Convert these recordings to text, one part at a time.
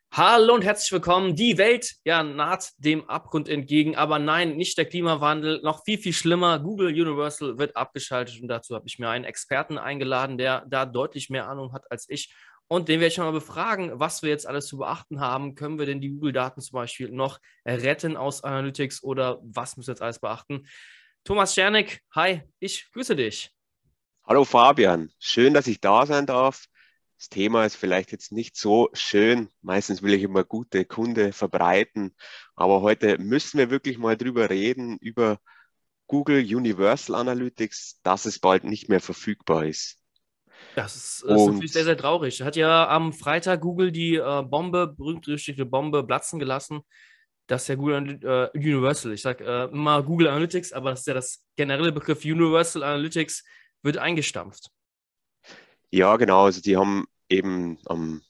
Hallo und herzlich willkommen. Die Welt naht dem Abgrund entgegen, aber nein, nicht der Klimawandel, noch viel, viel schlimmer. Google Universal wird abgeschaltet und dazu habe ich mir einen Experten eingeladen, der da deutlich mehr Ahnung hat als ich und den werde ich mal befragen, was wir jetzt alles zu beachten haben. Können wir denn die Google-Daten zum Beispiel noch retten aus Analytics oder was müssen wir jetzt alles beachten? Thomas Czernik, hi, ich grüße dich. Hallo Fabian, schön, dass ich da sein darf. Das Thema ist vielleicht jetzt nicht so schön. Meistens will ich immer gute Kunde verbreiten, aber heute müssen wir wirklich mal drüber reden, über Google Universal Analytics, dass es bald nicht mehr verfügbar ist. Das ist natürlich sehr, Und sehr traurig. Hat ja am Freitag Google die Bombe, berühmt-berüchtigte Bombe, platzen gelassen, dass ja Google Universal, ich sage immer Google Analytics, aber das ist ja das generelle Begriff Universal Analytics, wird eingestampft. ja, genau, also die haben eben am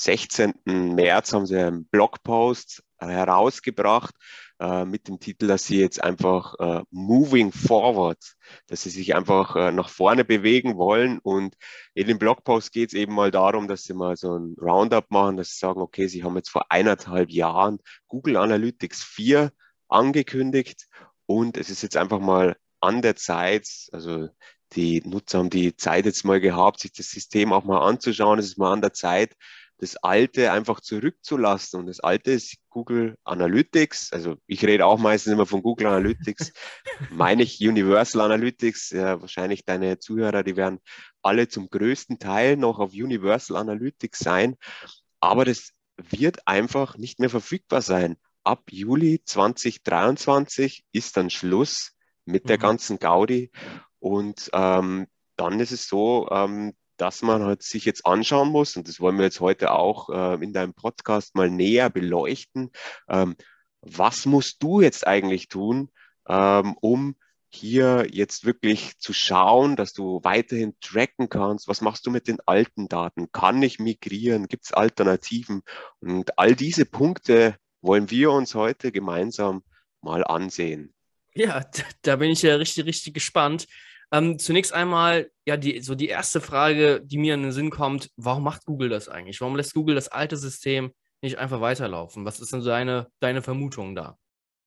16. März haben sie einen Blogpost herausgebracht mit dem Titel, dass sie jetzt einfach moving forward, dass sie sich einfach nach vorne bewegen wollen. Und in dem Blogpost geht es eben mal darum, dass sie mal so ein Roundup machen, dass sie sagen, okay, sie haben jetzt vor 1,5 Jahren Google Analytics 4 angekündigt und es ist jetzt einfach mal an der Zeit, also die Nutzer haben die Zeit jetzt mal gehabt, sich das System auch mal anzuschauen. Es ist mal an der Zeit, das Alte einfach zurückzulassen. Und das Alte ist Google Analytics. Also ich rede auch meistens immer von Google Analytics. Meine ich Universal Analytics. Ja, wahrscheinlich deine Zuhörer, die werden alle zum größten Teil noch auf Universal Analytics sein. Aber das wird einfach nicht mehr verfügbar sein. Ab Juli 2023 ist dann Schluss mit der Mhm. ganzen Gaudi. Und dann ist es so, dass man halt sich jetzt anschauen muss, und das wollen wir jetzt heute auch in deinem Podcast mal näher beleuchten. Ähm, Was musst du jetzt eigentlich tun, um hier jetzt wirklich zu schauen, dass du weiterhin tracken kannst? Was machst du mit den alten Daten? Kann ich migrieren? Gibt es Alternativen? Und all diese Punkte wollen wir uns heute gemeinsam mal ansehen. Ja, da bin ich ja richtig, richtig gespannt. Zunächst einmal, ja, die erste Frage, die mir in den Sinn kommt, warum macht Google das eigentlich? Warum lässt Google das alte System nicht einfach weiterlaufen? Was ist denn so deine Vermutung da?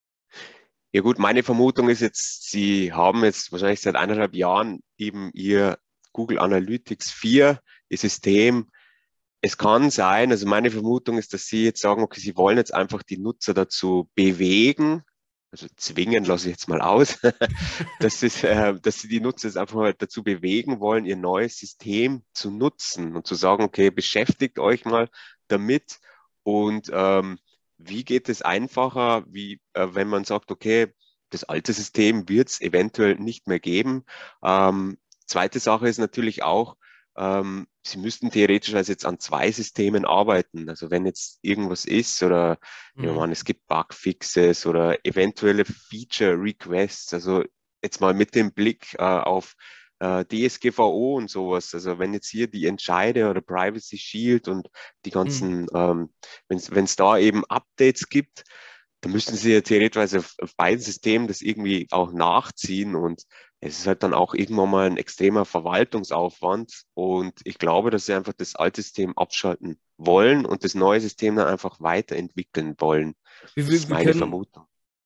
Ja gut, meine Vermutung ist jetzt, Sie haben jetzt wahrscheinlich seit 1,5 Jahren eben Ihr Google Analytics 4, Ihr System. Es kann sein, also meine Vermutung ist, dass Sie jetzt sagen, okay, Sie wollen jetzt einfach die Nutzer dazu bewegen, also zwingen lasse ich jetzt mal aus, dass Sie die Nutzer jetzt einfach mal dazu bewegen wollen, Ihr neues System zu nutzen und zu sagen, okay, beschäftigt euch mal damit und wie geht es einfacher, wie wenn man sagt, okay, das alte System wird es eventuell nicht mehr geben. Zweite Sache ist natürlich auch, Sie müssten theoretisch also jetzt an zwei Systemen arbeiten. Also wenn jetzt irgendwas ist oder nehmen wir Mhm. an, es gibt Bugfixes oder eventuelle Feature Requests, also jetzt mal mit dem Blick auf DSGVO und sowas. Also wenn jetzt hier die Entscheide oder Privacy Shield und die Mhm. ganzen, wenn es da eben Updates gibt, dann müssen sie ja theoretisch auf beiden Systemen das irgendwie auch nachziehen und es ist halt dann auch irgendwann mal ein extremer Verwaltungsaufwand und ich glaube, dass sie einfach das alte System abschalten wollen und das neue System dann einfach weiterentwickeln wollen. Wir, Das wir, ist wir meine können, Vermutung.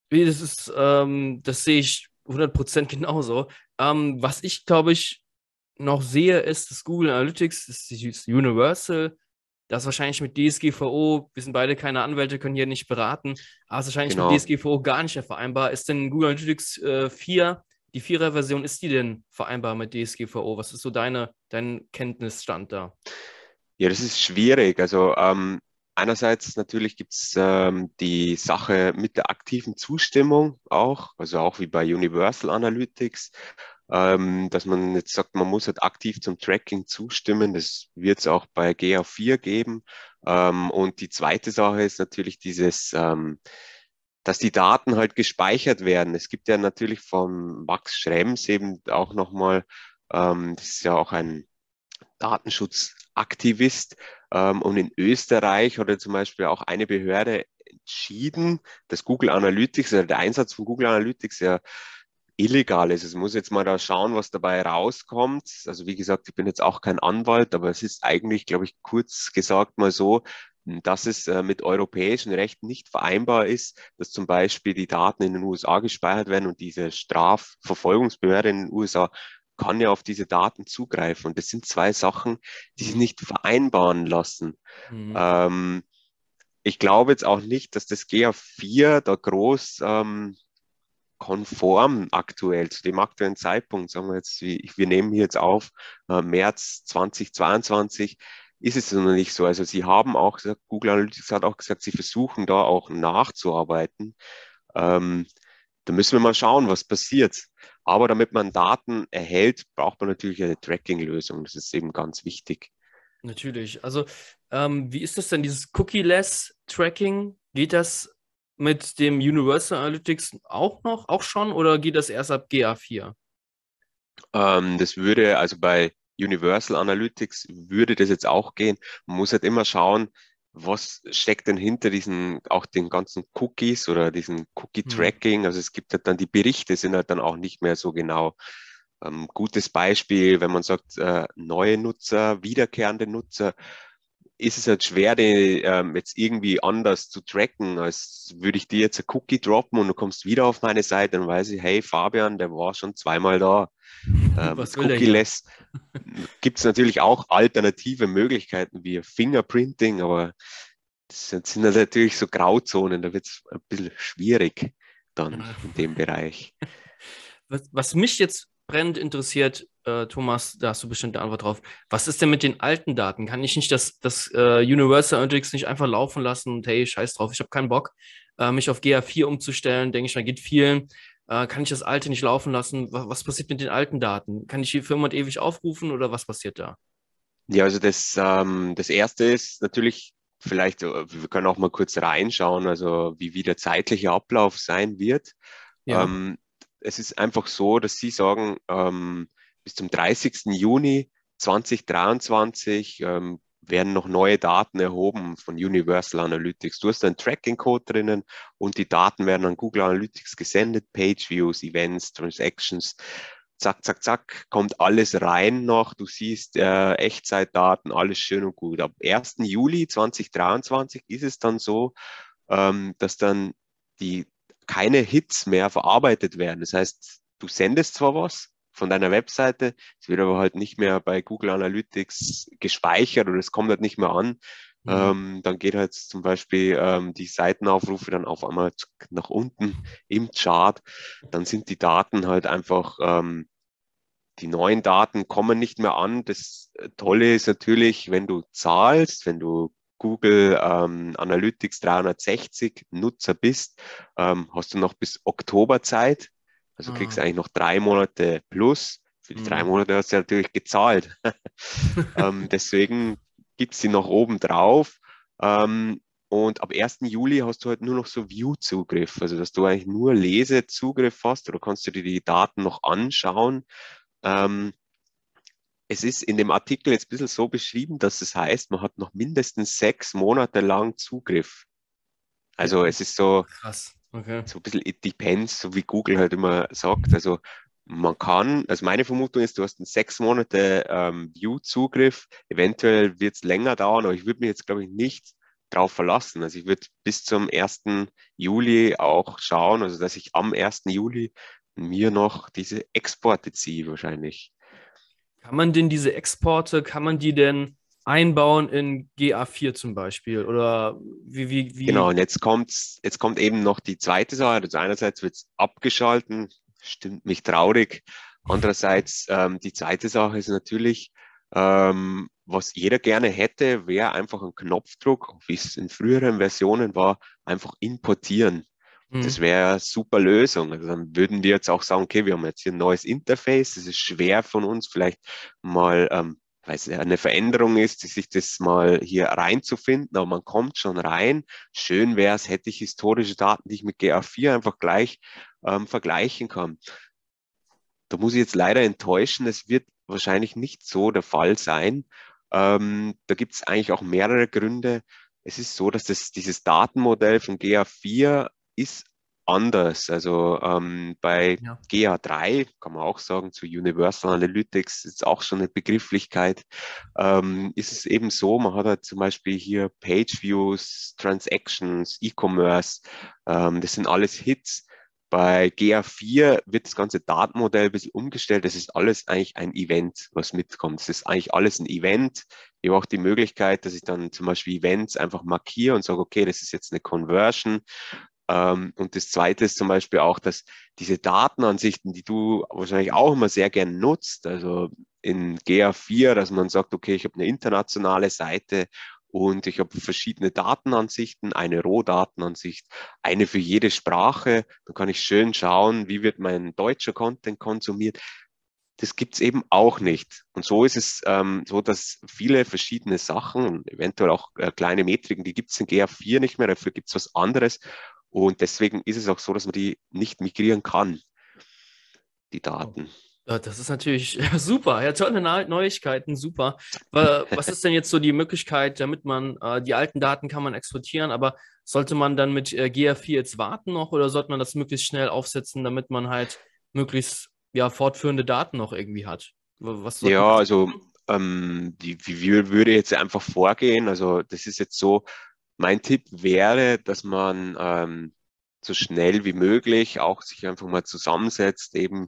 das sehe ich 100% genauso. Was ich, glaube ich, noch sehe, ist, dass Google Analytics, das ist Universal, das wahrscheinlich mit DSGVO, wir sind beide keine Anwälte, können hier nicht beraten, aber es ist wahrscheinlich mit Genau. DSGVO gar nicht mehr vereinbar. Ist denn Google Analytics 4, die 4er-Version, ist die denn vereinbar mit DSGVO? Was ist so dein Kenntnisstand da? Ja, das ist schwierig. Also einerseits natürlich gibt es die Sache mit der aktiven Zustimmung auch, also auch wie bei Universal Analytics, dass man jetzt sagt, man muss halt aktiv zum Tracking zustimmen. Das wird es auch bei GA4 geben. Und die zweite Sache ist natürlich dass die Daten halt gespeichert werden. Es gibt ja natürlich von Max Schrems eben auch nochmal, das ist ja auch ein Datenschutzaktivist. Und in Österreich hat zum Beispiel auch eine Behörde entschieden, dass Google Analytics oder der Einsatz von Google Analytics ja illegal ist. Also ich muss jetzt mal da schauen, was dabei rauskommt. Also wie gesagt, ich bin jetzt auch kein Anwalt, aber es ist eigentlich, glaube ich, kurz gesagt mal so, dass es mit europäischem Recht nicht vereinbar ist, dass zum Beispiel die Daten in den USA gespeichert werden und diese Strafverfolgungsbehörde in den USA kann ja auf diese Daten zugreifen. Und das sind zwei Sachen, die sich Mhm. nicht vereinbaren lassen. Mhm. Ähm, Ich glaube jetzt auch nicht, dass das GA4 da groß konform aktuell, zu dem aktuellen Zeitpunkt, sagen wir jetzt, wir nehmen hier jetzt auf, März 2022, ist es noch nicht so. Also sie haben auch gesagt, Google Analytics hat auch gesagt, sie versuchen da auch nachzuarbeiten. Ähm, Da müssen wir mal schauen, was passiert. Aber damit man Daten erhält, braucht man natürlich eine Tracking-Lösung. Das ist eben ganz wichtig. Natürlich. Also, wie ist das denn, dieses Cookie-less Tracking? Geht das mit dem Universal Analytics auch noch, auch schon, oder geht das erst ab GA4? Das würde also bei Universal Analytics würde das jetzt auch gehen. Man muss halt immer schauen, was steckt denn hinter diesen, auch den ganzen Cookies oder diesen Hm. Cookie-Tracking. Also es gibt halt dann die Berichte sind halt dann auch nicht mehr so genau. Gutes Beispiel, wenn man sagt, neue Nutzer, wiederkehrende Nutzer, ist es halt schwer, die jetzt irgendwie anders zu tracken, als würde ich dir jetzt ein Cookie droppen und du kommst wieder auf meine Seite, dann weiß ich, hey, Fabian, der war schon zweimal da. Was will er hier? Cookie-less gibt es natürlich auch alternative Möglichkeiten wie Fingerprinting, aber sind halt natürlich so Grauzonen, da wird es ein bisschen schwierig dann Ja. in dem Bereich. Was mich jetzt brennend interessiert, Thomas, da hast du bestimmt eine Antwort drauf. Was ist denn mit den alten Daten? Kann ich nicht das Universal Analytics nicht einfach laufen lassen und hey, scheiß drauf, ich habe keinen Bock, mich auf GA4 umzustellen, denke ich mal, geht vielen. Kann ich das alte nicht laufen lassen? Was passiert mit den alten Daten? Kann ich die für immer und ewig aufrufen oder was passiert da? Ja, also das erste ist natürlich, vielleicht, wir können auch mal kurz reinschauen, also wie der zeitliche Ablauf sein wird. Ja. Ähm, Es ist einfach so, dass Sie sagen, bis zum 30. Juni 2023 werden noch neue Daten erhoben von Universal Analytics. Du hast einen Tracking-Code drinnen und die Daten werden an Google Analytics gesendet, Page Views, Events, Transactions. Zack, zack, zack, kommt alles rein noch. Du siehst Echtzeitdaten, alles schön und gut. Ab 1. Juli 2023 ist es dann so, dass dann die keine Hits mehr verarbeitet werden. Das heißt, du sendest zwar was von deiner Webseite, es wird aber halt nicht mehr bei Google Analytics gespeichert oder es kommt halt nicht mehr an. Hm. Dann geht halt zum Beispiel die Seitenaufrufe dann auf einmal nach unten im Chart. Dann sind die Daten halt einfach, die neuen Daten kommen nicht mehr an. Das Tolle ist natürlich, wenn du zahlst, wenn du Google Analytics 360 Nutzer bist, hast du noch bis Oktober Zeit. Also kriegst du Ah. eigentlich noch 3 Monate plus. Für die drei Hm. Monate hast du natürlich gezahlt. Deswegen gibt es sie noch oben drauf. Ähm, und ab 1. Juli hast du halt nur noch so View-Zugriff, also dass du eigentlich nur Lesezugriff hast oder kannst du dir die Daten noch anschauen. Ähm, Es ist in dem Artikel jetzt ein bisschen so beschrieben, dass es heißt, man hat noch mindestens 6 Monate lang Zugriff. Also es ist so, Krass. Okay. so ein bisschen it depends, so wie Google halt immer sagt. Also man kann, also meine Vermutung ist, du hast einen 6 Monate View-Zugriff. Eventuell wird es länger dauern, aber ich würde mich jetzt, glaube ich, nicht drauf verlassen. Also ich würde bis zum 1. Juli auch schauen, also dass ich am 1. Juli mir noch diese Exporte ziehe wahrscheinlich. Kann man denn diese Exporte, kann man die denn einbauen in GA4 zum Beispiel? Oder Genau, wie? und jetzt kommt eben noch die zweite Sache. Also einerseits wird es abgeschalten, stimmt mich traurig. Andererseits, die zweite Sache ist natürlich, was jeder gerne hätte, wäre einfach ein Knopfdruck, wie es in früheren Versionen war, einfach importieren. Hm. Das wäre eine super Lösung. Also dann würden wir jetzt auch sagen, okay, wir haben jetzt hier ein neues Interface. Es ist schwer von uns vielleicht mal, weil es ja eine Veränderung ist, sich das mal hier reinzufinden, aber man kommt schon rein. Schön wäre es, hätte ich historische Daten, die ich mit GA4 einfach gleich vergleichen kann. Da muss ich jetzt leider enttäuschen, es wird wahrscheinlich nicht so der Fall sein. Da gibt es eigentlich auch mehrere Gründe. Es ist so, dass dieses Datenmodell von GA4 ist anders. Also bei Ja. GA3 kann man auch sagen, zu Universal Analytics ist auch schon eine Begrifflichkeit, ist es eben so, man hat halt zum Beispiel hier Page Views, Transactions, E-Commerce, das sind alles Hits. Bei GA4 wird das ganze Datenmodell ein bisschen umgestellt. Das ist alles eigentlich ein Event, was mitkommt. Das ist eigentlich alles ein Event. Ich habe auch die Möglichkeit, dass ich dann zum Beispiel Events einfach markiere und sage, okay, das ist jetzt eine Conversion. Und das Zweite ist zum Beispiel auch, dass diese Datenansichten, die du wahrscheinlich auch immer sehr gern nutzt, also in GA4, dass man sagt, okay, ich habe eine internationale Seite und ich habe verschiedene Datenansichten, eine Rohdatenansicht, eine für jede Sprache. Dann kann ich schön schauen, wie wird mein deutscher Content konsumiert. Das gibt's eben auch nicht. Und so ist es so, dass viele verschiedene Sachen, eventuell auch kleine Metriken, die gibt's in GA4 nicht mehr, dafür gibt's was anderes. Und deswegen ist es auch so, dass man die nicht migrieren kann, die Oh. Daten. Ja, das ist natürlich super. Ja, tolle Neuigkeiten, super. Was ist denn jetzt so die Möglichkeit, damit man, die alten Daten kann man exportieren, aber sollte man dann mit GA4 jetzt warten noch oder sollte man das möglichst schnell aufsetzen, damit man halt möglichst ja, fortführende Daten noch irgendwie hat? Was sollte man Ja, da also machen? wie würde jetzt einfach vorgehen? Also das ist jetzt so, mein Tipp wäre, dass man so schnell wie möglich auch sich einfach mal zusammensetzt, eben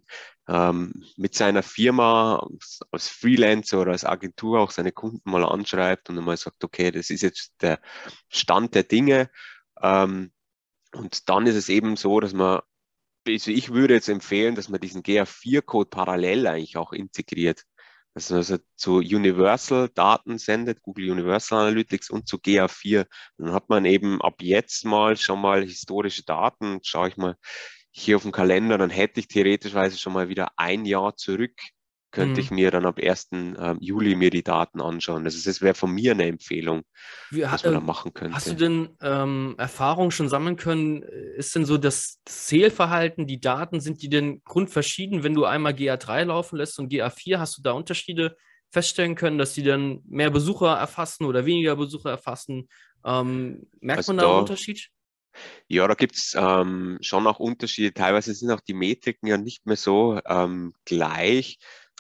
mit seiner Firma als Freelancer oder als Agentur auch seine Kunden mal anschreibt und einmal sagt, okay, das ist jetzt der Stand der Dinge. Ähm, und dann ist es eben so, dass man, also ich würde jetzt empfehlen, dass man diesen GA4-Code parallel eigentlich auch integriert. Dass man also zu Universal Daten sendet, Google Universal Analytics und zu GA4. Dann hat man eben ab jetzt mal schon mal historische Daten. Schaue ich mal hier auf den Kalender, dann hätte ich theoretischweise schon mal wieder ein Jahr zurück, könnte ich Hm. mir dann ab 1. Juli mir die Daten anschauen. Das wäre von mir eine Empfehlung, Wie, was man da machen hast du könnte. denn Erfahrungen schon sammeln können? Ist denn so das Zählverhalten, die Daten, sind die denn grundverschieden, wenn du einmal GA3 laufen lässt und GA4? Hast du da Unterschiede feststellen können, dass die dann mehr Besucher erfassen oder weniger Besucher erfassen? Merkt Also man da einen da Unterschied? Ja, da gibt's schon auch Unterschiede. Teilweise sind auch die Metriken ja nicht mehr so gleich.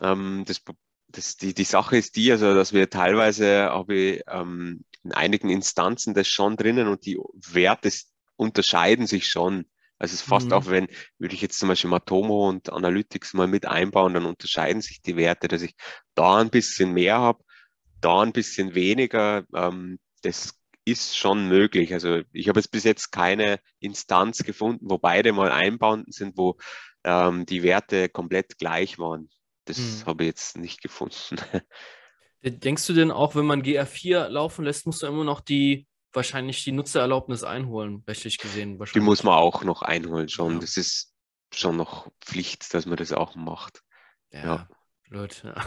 Die Sache ist die, also dass wir teilweise habe ich in einigen Instanzen das schon drinnen und die Werte unterscheiden sich schon. Also es ist fast auch, Mhm. wenn, würde ich jetzt zum Beispiel Matomo und Analytics mal mit einbauen, dann unterscheiden sich die Werte, dass ich da ein bisschen mehr habe, da ein bisschen weniger. Das ist schon möglich. Also ich habe jetzt bis jetzt keine Instanz gefunden, wo beide mal einbauen sind, wo die Werte komplett gleich waren. Das Mhm. habe ich jetzt nicht gefunden. Denkst du denn auch, wenn man GA4 laufen lässt, musst du immer noch wahrscheinlich die Nutzererlaubnis einholen, rechtlich gesehen, Die muss wahrscheinlich? man auch noch einholen schon. Ja. Das ist schon noch Pflicht, dass man das auch macht. Ja. Ja, blöd. Ja.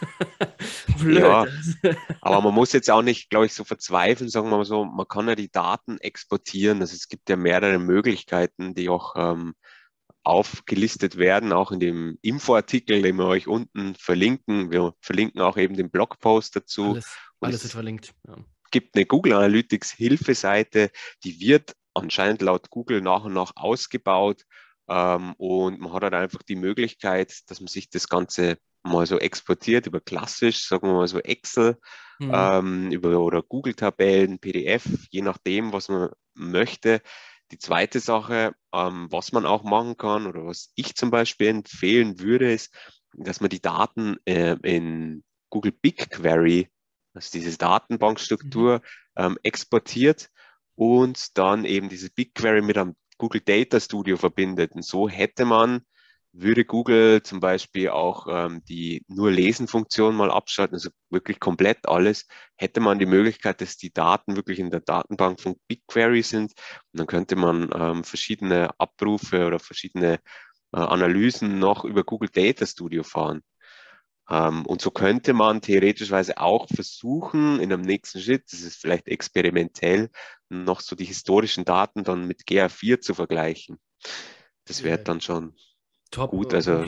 Blöd. Ja, aber man muss jetzt auch nicht, glaube ich, so verzweifeln, sagen wir mal so, man kann ja die Daten exportieren. Also es gibt ja mehrere Möglichkeiten, die auch aufgelistet werden, auch in dem Infoartikel, den wir euch unten verlinken. Wir verlinken auch eben den Blogpost dazu. Und Alles wird es verlinkt. Ja. gibt eine Google Analytics Hilfeseite, die wird anscheinend laut Google nach und nach ausgebaut. Und man hat halt einfach die Möglichkeit, dass man sich das Ganze mal so exportiert über klassisch, sagen wir mal so Excel, Hm. über oder Google-Tabellen, PDF, je nachdem, was man möchte. Die zweite Sache, was man auch machen kann oder was ich zum Beispiel empfehlen würde, ist, dass man die Daten in Google BigQuery, also diese Mhm. Datenbankstruktur, exportiert und dann eben diese BigQuery mit einem Google Data Studio verbindet. Und so würde Google zum Beispiel auch die nur Lesen-Funktion mal abschalten, also wirklich komplett alles, hätte man die Möglichkeit, dass die Daten wirklich in der Datenbank von BigQuery sind. Und dann könnte man verschiedene Abrufe oder verschiedene Analysen noch über Google Data Studio fahren. Und so könnte man theoretischweise auch versuchen, in einem nächsten Schritt, das ist vielleicht experimentell, noch so die historischen Daten dann mit GA4 zu vergleichen. Das wäre Äh, dann schon Top, gut. Also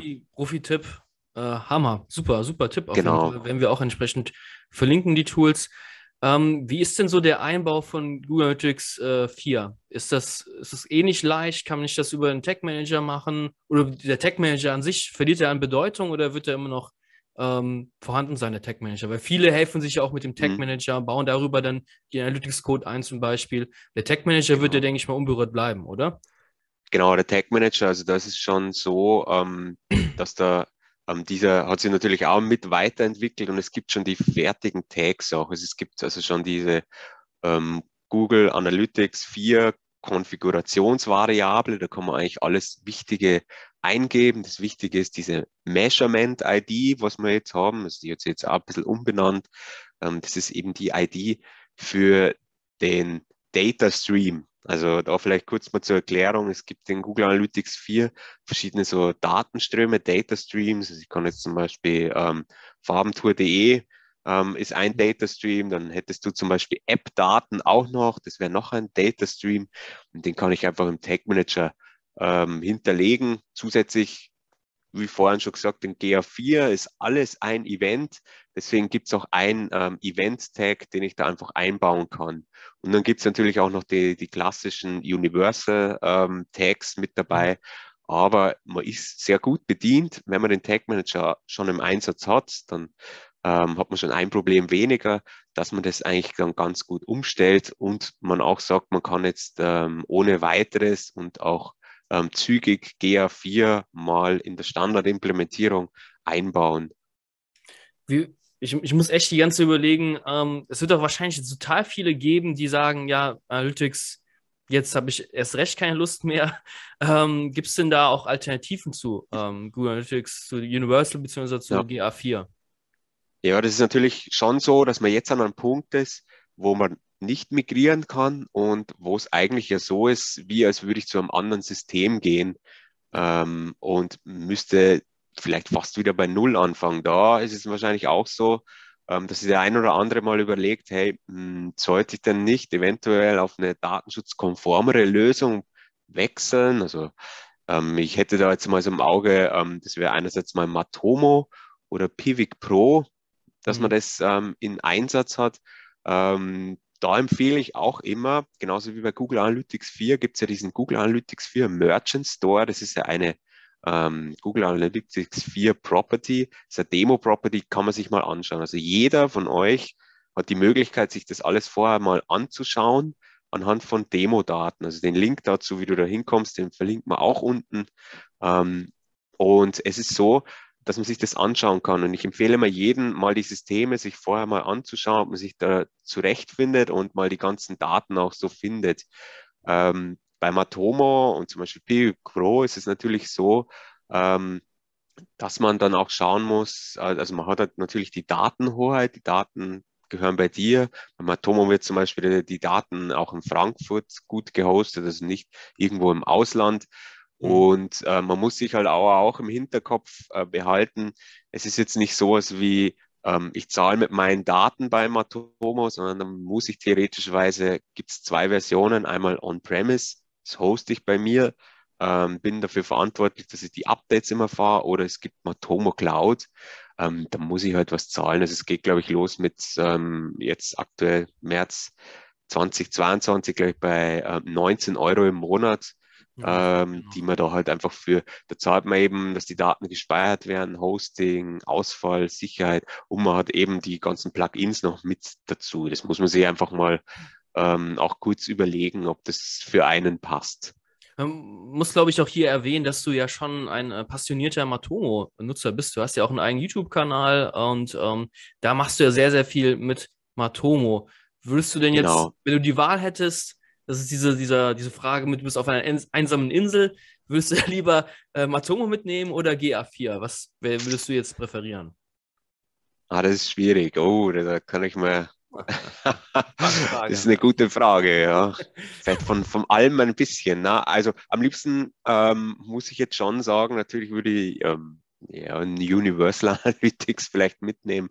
Profi-Tipp. Hammer. Super, super Tipp auf jeden genau. Fall. Werden wir auch entsprechend verlinken, die Tools. Wie ist denn so der Einbau von Google Analytics 4? Ist das ähnlich leicht? Kann man nicht das über den Tag Manager machen? Oder der Tag Manager an sich, verliert er an Bedeutung oder wird er immer noch vorhanden sein, der Tag Manager? Weil viele helfen sich ja auch mit dem Tag Mhm, Manager, bauen darüber dann den Analytics Code ein zum Beispiel. Der Tag Manager wird ja, genau. denke ich mal, unberührt bleiben, oder? Genau, der Tag Manager, also das ist schon so, dass dieser hat sich natürlich auch mit weiterentwickelt und es gibt schon die fertigen Tags auch. Also es gibt also schon diese Google Analytics 4 Konfigurationsvariable, da kann man eigentlich alles Wichtige eingeben. Das Wichtige ist diese Measurement-ID, was wir jetzt haben. Also die hat sich jetzt auch ein bisschen umbenannt. Das ist eben die ID für den Data Stream. Also da vielleicht kurz mal zur Erklärung. Es gibt in Google Analytics 4 verschiedene so Datenströme, Data Streams. Also ich kann jetzt zum Beispiel farbentour.de ist ein Data Stream. Dann hättest du zum Beispiel App-Daten auch noch. Das wäre noch ein Data Stream. Und den kann ich einfach im Tag Manager hinterlegen. Zusätzlich, wie vorhin schon gesagt, in GA4 ist alles ein Event. Deswegen gibt es auch ein Event-Tag, den ich da einfach einbauen kann. Und dann gibt es natürlich auch noch die klassischen Universal-Tags mit dabei. Aber man ist sehr gut bedient. Wenn man den Tag Manager schon im Einsatz hat, dann hat man schon ein Problem weniger, dass man das eigentlich dann ganz gut umstellt und man auch sagt, man kann jetzt ohne weiteres und auch zügig GA4 mal in der Standardimplementierung einbauen. Ich muss echt die ganze überlegen, es wird doch wahrscheinlich total viele geben, die sagen, ja, Analytics, jetzt habe ich erst recht keine Lust mehr. Gibt es denn da auch Alternativen zu Google Analytics, zu Universal bzw. zu Ja. GA4? Ja, das ist natürlich schon so, dass man jetzt an einem Punkt ist, wo man nicht migrieren kann und wo es eigentlich ja so ist, wie als würde ich zu einem anderen System gehen und müsste vielleicht fast wieder bei Null anfangen. Da ist es wahrscheinlich auch so, dass sich der ein oder andere mal überlegt, hey, sollte ich denn nicht eventuell auf eine datenschutzkonformere Lösung wechseln? Also ich hätte da jetzt mal so im Auge, das wäre einerseits mal Matomo oder Pivik Pro, dass man Mhm. das in Einsatz hat. Da empfehle ich auch immer, genauso wie bei Google Analytics 4, gibt es ja diesen Google Analytics 4 Merchant Store. Das ist ja eine Google Analytics 4 Property. Das ist eine Demo-Property, kann man sich mal anschauen. Also jeder von euch hat die Möglichkeit, sich das alles vorher mal anzuschauen anhand von Demo-Daten. Also den Link dazu, wie du da hinkommst, den verlinkt man auch unten. Ähm, und es ist so, dass man sich das anschauen kann. Und ich empfehle mal jedem, mal die Systeme sich vorher mal anzuschauen, ob man sich da zurechtfindet und mal die ganzen Daten auch so findet. Bei Matomo und zum Beispiel Pivot Pro ist es natürlich so, ähm, dass man dann auch schauen muss, also man hat halt natürlich die Datenhoheit, die Daten gehören bei dir. Bei Matomo wird zum Beispiel die Daten auch in Frankfurt gut gehostet, also nicht irgendwo im Ausland. Mhm. Und man muss sich halt auch im Hinterkopf behalten, es ist jetzt nicht so, als wie ich zahle mit meinen Daten bei Matomo, sondern dann muss ich theoretischweise, gibt es zwei Versionen, einmal On-Premise, das hoste ich bei mir, bin dafür verantwortlich, dass ich die Updates immer fahre, oder es gibt Matomo Cloud, da muss ich halt was zahlen. Also es geht, glaube ich, los mit jetzt aktuell März 2022, glaube ich, bei 19 Euro im Monat, Ja, die genau. man da halt einfach für, da zahlt man eben, dass die Daten gespeichert werden, Hosting, Ausfall, Sicherheit, und man hat eben die ganzen Plugins noch mit dazu. Das muss man sich einfach mal auch kurz überlegen, ob das für einen passt. Man muss, glaube ich, auch hier erwähnen, dass du ja schon ein passionierter Matomo-Nutzer bist. Du hast ja auch einen eigenen YouTube-Kanal und da machst du ja sehr, sehr viel mit Matomo. Würdest du denn jetzt, Genau. wenn du die Wahl hättest, das ist diese Frage mit, du bist auf einer einsamen Insel, würdest du lieber Matomo mitnehmen oder GA4? Würdest du jetzt präferieren? Ah, das ist schwierig. Oh, da kann ich mal. Das Fangfrage, ist eine ne? gute Frage, ja. Vielleicht von allem ein bisschen. Ne? Also am liebsten muss ich jetzt schon sagen, natürlich würde ich ja, ein Universal Analytics vielleicht mitnehmen,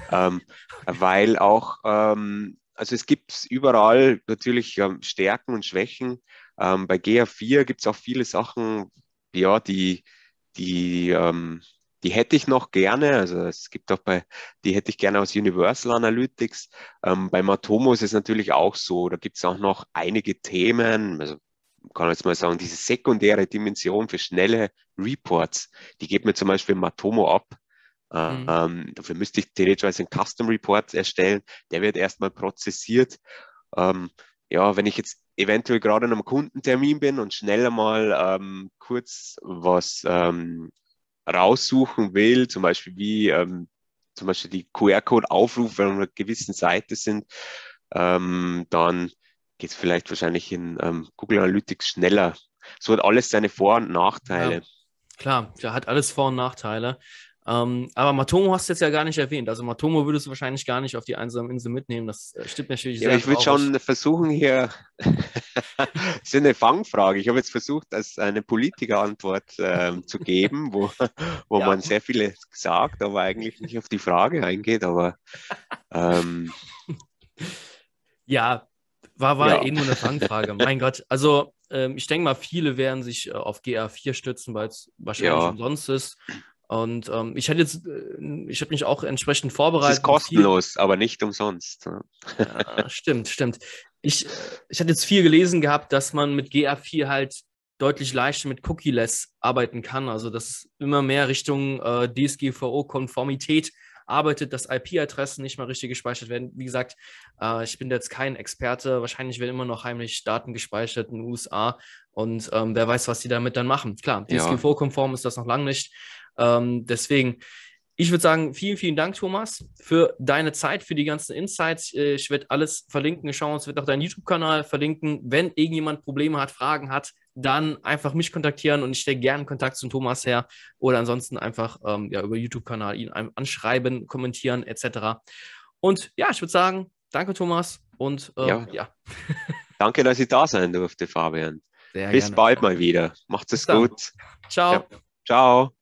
weil auch, also es gibt überall natürlich Stärken und Schwächen. Bei GA4 gibt es auch viele Sachen, ja, die die hätte ich noch gerne. Also es gibt auch die hätte ich gerne aus Universal Analytics. Bei Matomo ist es natürlich auch so. Da gibt es auch noch einige Themen. Also man kann jetzt mal sagen, diese sekundäre Dimension für schnelle Reports, die geht mir zum Beispiel Matomo ab. Mhm. Dafür müsste ich theoretisch einen Custom Report erstellen. Der wird erstmal prozessiert. Ähm, ja, wenn ich jetzt eventuell gerade in einem Kundentermin bin und schneller mal kurz was raussuchen will, zum Beispiel zum Beispiel die QR-Code-Aufrufe wenn wir auf einer gewissen Seite sind, dann geht es vielleicht wahrscheinlich in Google Analytics schneller. So hat alles seine Vor- und Ja, Nachteile. klar, der hat alles Vor- und Nachteile. Aber Matomo hast du jetzt ja gar nicht erwähnt. Also Matomo würdest du wahrscheinlich gar nicht auf die einsame Insel mitnehmen. Das stimmt natürlich Ja, aber sehr ich würde traurig. schon versuchen hier, das ist eine Fangfrage. Ich habe jetzt versucht, als eine Politikerantwort zu geben, wo Ja, man sehr vieles sagt, aber eigentlich nicht auf die Frage eingeht. Aber ähm, ja, war ja, eh nur eine Fangfrage. Mein Gott, also ich denke mal, viele werden sich auf GA4 stützen, weil es wahrscheinlich ja, umsonst ist. Und ich habe mich auch entsprechend es ist vorbereitet und viel, kostenlos, aber nicht umsonst. Ja. stimmt, stimmt. Ich hatte jetzt viel gelesen gehabt, dass man mit GA4 halt deutlich leichter mit Cookie-less arbeiten kann. Also, dass es immer mehr Richtung DSGVO-Konformität arbeitet, dass IP-Adressen nicht mal richtig gespeichert werden. Wie gesagt, ich bin jetzt kein Experte. Wahrscheinlich werden immer noch heimlich Daten gespeichert in den USA und wer weiß, was die damit dann machen. Klar, Ja, DSGVO-konform ist das noch lange nicht. Deswegen, ich würde sagen, vielen, vielen Dank, Thomas, für deine Zeit, für die ganzen Insights. Ich werde alles verlinken. Schauen, es wird auch deinen YouTube-Kanal verlinken. Wenn irgendjemand Probleme hat, Fragen hat, dann einfach mich kontaktieren und ich stelle gerne Kontakt zum Thomas her oder ansonsten einfach ja, über YouTube-Kanal ihn anschreiben, kommentieren etc. Und ja, ich würde sagen, danke Thomas und ja. ja, Danke, dass ich da sein durfte, Fabian. sehr Bis gerne. bald mal wieder. Macht Bis es dann. gut. Ja, Ciao. ciao.